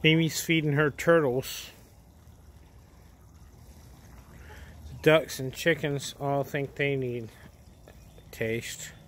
Mimi's feeding her turtles. The ducks and chickens all think they need a taste.